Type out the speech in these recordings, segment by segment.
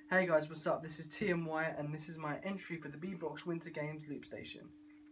Hey guys, what's up? This is TMY and this is my entry for the Beatbox Winter Games Loop Station.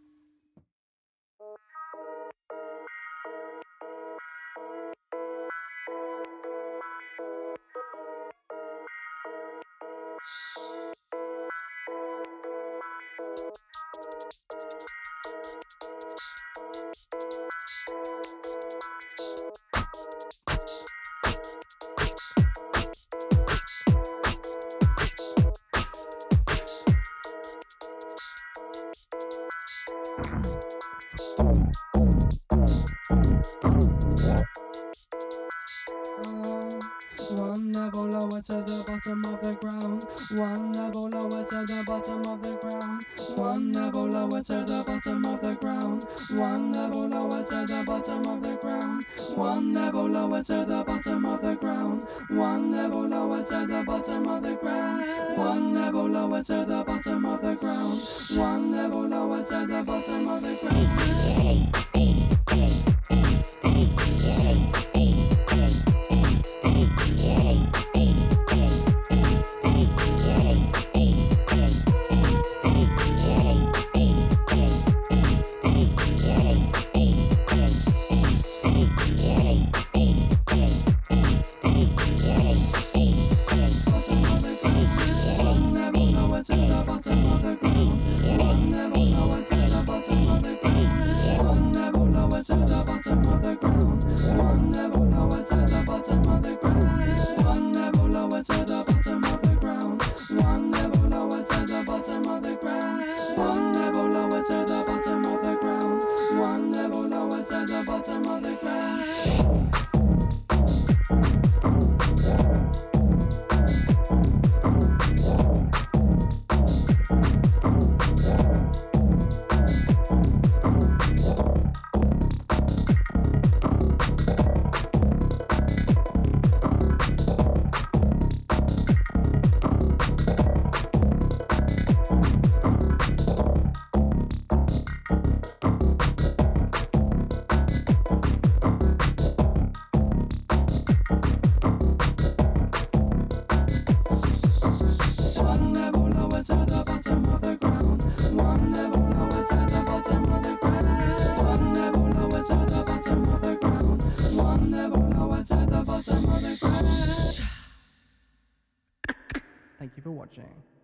One level lower to the bottom of the ground. One level lower to the bottom of the ground. One level lower to the bottom of the ground. One level lower to the bottom of the ground. One level lower to the bottom of the ground. One level lower to the bottom of the ground. One level lower to the bottom of the ground. One level lower to the bottom of the ground. To the bottom of the ground. One level lower to the bottom of the ground. One level lower to the bottom of the ground. One level lower to the bottom of the ground. One level lower to the bottom of the ground. One level lower to the bottom of the ground. One level lower to the bottom of the ground. One level lower to the bottom of the ground. To the bottom of the ground. One level lower to the bottom of the ground. One level lower to the bottom of the ground. One level lower to the bottom of the ground. Thank you for watching.